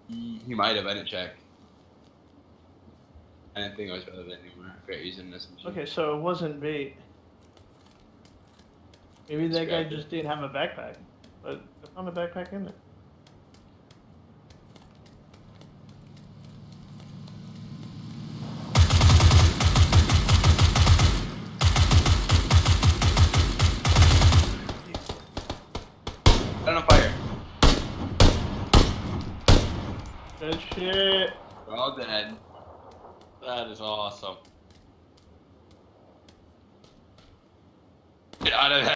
He might have. I didn't check. I didn't think it was relevant anymore. I forgot using this. Okay, so it wasn't bait. Maybe that guy just didn't have a backpack, but I found a backpack in there. Got on fire. Good shit. We're all dead. That is awesome. Get out of